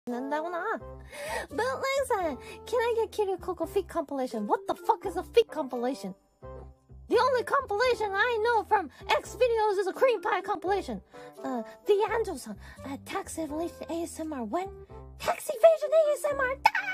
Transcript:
なんだろうな。Bootleg さん、Can I get Kirill Coco feet compilation? What the fuck is a feet compilation? The only compilation I know from X videos is a cream pie compilation. The Angel さん、tax evasion ASMR when? Tax evasion ASMR!